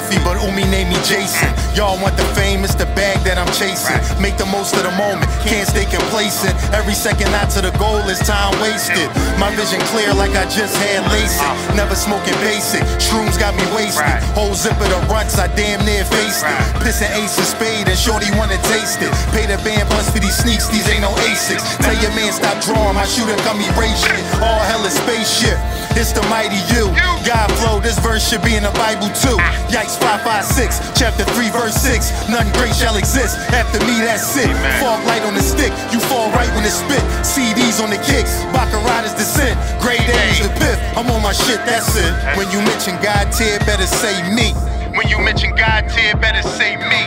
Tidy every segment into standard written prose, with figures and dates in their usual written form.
Timothy, but Umi named me Jason. Y'all want the fame, it's the bag that I'm chasing. Make the most of the moment, can't stay complacent. Every second out to the goal is time wasted. My vision clear like I just had LASIK. Never smoking basic, shrooms got me wasted. Whole zip of the runts, I damn near faced it. Pissing ace of spade and shorty wanna taste it. Pay the band plus for these sneaks, these ain't no ASICs. Tell your man stop drawing, my shooter come erase shit. All hell is spaceship, it's the mighty you. God flow, this verse should be in the Bible too. Yikes 556, chapter 3 verse 6. Nothing great shall exist, after me that's it. Fog light on the stick, you fall right when it spit. CDs on the kicks, Baccarat is descent. Grade A is the fifth, I'm on my shit, that's it. When you mention God tier, better say me. When you mention God tier, better say me.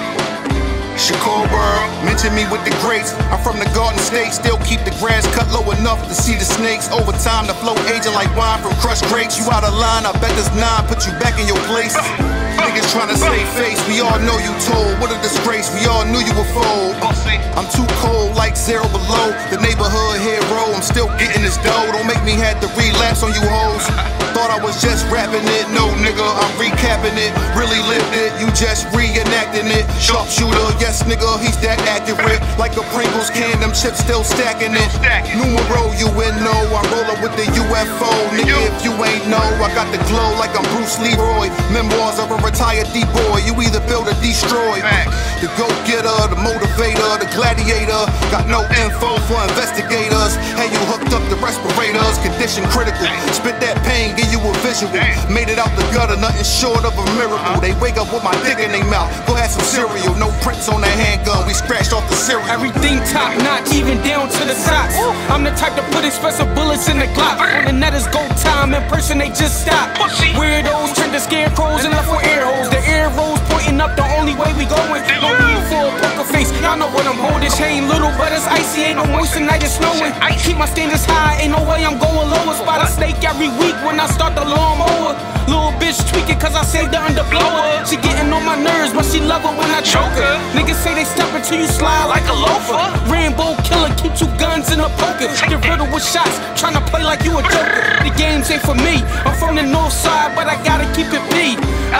Shakur World, mention me with the greats. I'm from the Garden State, still keep the grass cut low enough to see the snakes. Over time, the flow aging like wine from crushed grapes. You out of line, I bet this 9 put you back in your place. Niggas tryna save face, we all know you told. What a disgrace, we all knew you would fold. I'm too cold, like 0 below. The neighborhood hero, I'm still getting this dough. Don't make me have to relapse on you hoes. Thought I was just rapping it, no nigga, I'm recapping it. Really lived it, you just reenacting it. Sharpshooter, yes nigga, he's that accurate. Like a Pringles can, them chips still stacking it. Numero, you know, I'm rolling with the UFO. Nigga, if you ain't know, I got the glow like I'm Bruce Leroy. Memoirs of a retired D-boy, you either build or destroy. The go-getter, the motivator, the gladiator. Got no info for investigators. Hey, you hooked up the respirators, condition critical. Spit that pain, give you a visual. Made it out the gutter, nothing short of a miracle. They wake up with my dick in their mouth. Go have some cereal, no prints on the handgun. We scratched off the cereal. Everything top notch, even down to the socks. I'm the type to put expressive bullets in the Glock. On the net is go time, in person they just stop. Weirdos turned to scarecrows and left with air holes. The arrows pointing up, the only way we going. No need for a poker face, y'all know what I'm holding. Chain little, but it's icy, ain't no moisture, night it's snowing. Keep my standards high, ain't no way I'm going lower. Spot a snake every week when I start the lawnmower. Little bitch tweaking cause I saved her underblower. She getting on my nerves, but she love it when I choke her. Niggas say they step until you slide like a loafer. Rainbow killer, keep 2 guns in a poker. Get riddled with shots, tryna play like you a joker. The games ain't for me, I'm from the north side, but I gotta keep it P.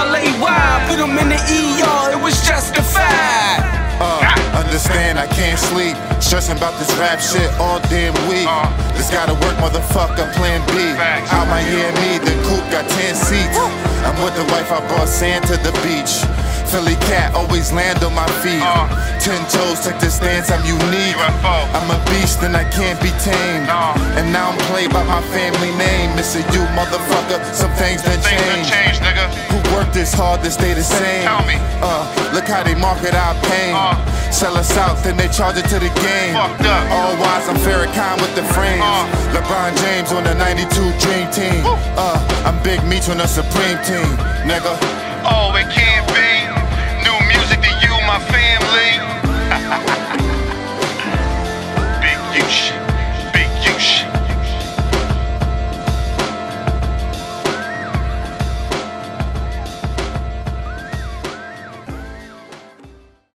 LAY, put them in the ER, it was justified. Understand I can't sleep, stressing about this rap shit all damn week. This gotta work, motherfucker, plan B. Out Miami, the coupe got 10 seats. I'm with the wife, I brought sand to the beach. Philly cat, always land on my feet. 10 toes, took the stance, I'm unique. I'm a beast and I can't be tamed. And now I'm played by my family name. Missing you, motherfucker, some things done changed. Who worked this hard to stay the same? Look how they market our pain. Sell us out, then they charge it to the game. All wise, I'm Farrakhan with the frames. LeBron James on the 92 Dream Team. I'm Big Meech on the Supreme Team, nigga. Oh, it can't